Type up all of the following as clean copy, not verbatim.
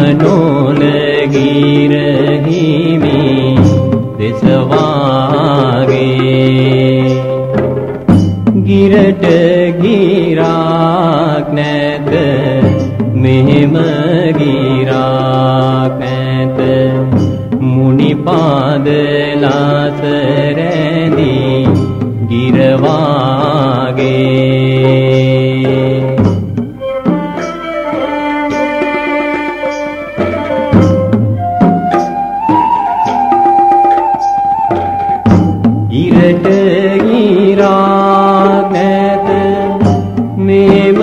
නොලගී රහිමි දෙසවාගේ ගිරට ගිරාක් නැත මෙහෙම ගිරාක් නැත මුනි පාදලාස රැඳී ගිරවාගේ ඉරට ගිරාක් නැත මෙහෙම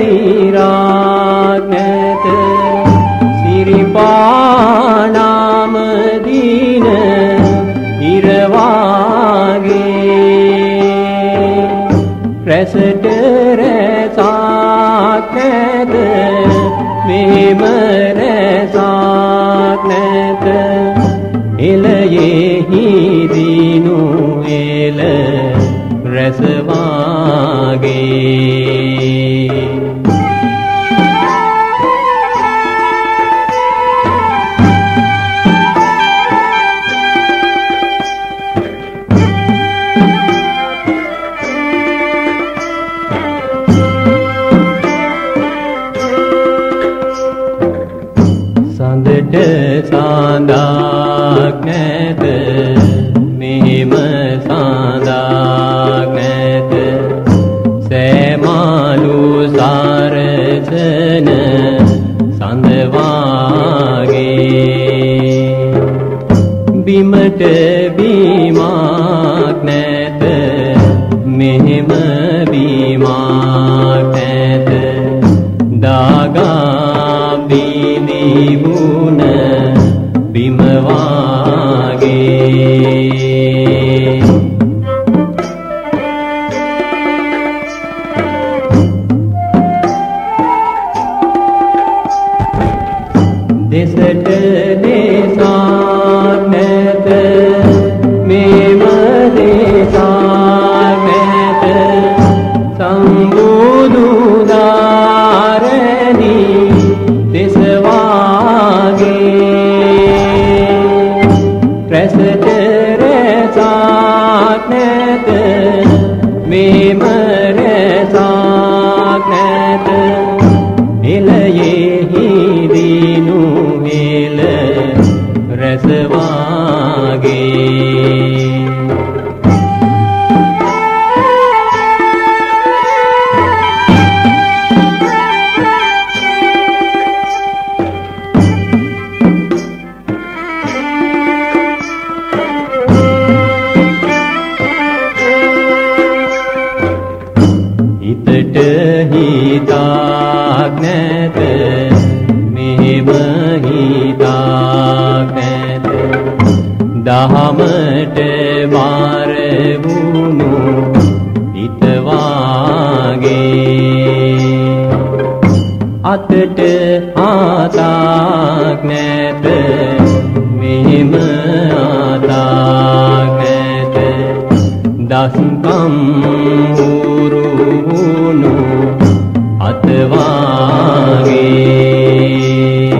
ඉරාක් නැත සිරිපානාම දින ඉරවාගේ රැසට රැසක් නැත මෙහෙම රැසක් නැත එළයෙහි දිනු එළ රැසවාගේ සඳට සඳක් නැත මෙහෙම සඳක් නැත සෑමාලු සරසන සඳවාගේ බිමට බීමක් නැත මෙහෙම බීමක් නැත දාගා බිඳිමුණ බිම වාගේ දෙසට දෙසක් නැත මෙම දෙසක් නැත සම්බුදු දාරණී දෙසවාගේ රැසට රැසක් නැත මෙම රැසක් නැත එළයෙහි දිනු එළ රැසවාගේ හිතට හිතක් නැත මෙහෙම හිතක් නැත දහමට බාර වුණු හිත වාගේ අතට ආතක් නැත මෙහෙම ආතක් නැත දස්කම් උරුණු අතවාගේ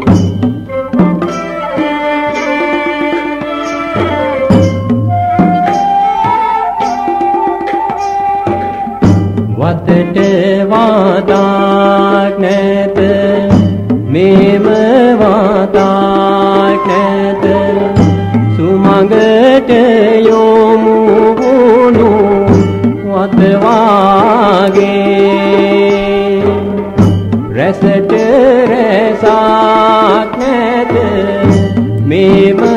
වතට වාතක් නැත මෙම වාතක් නැත සුමඟට යොමු වුණු වතවාගේ රැසට රැසක් නැත මෙම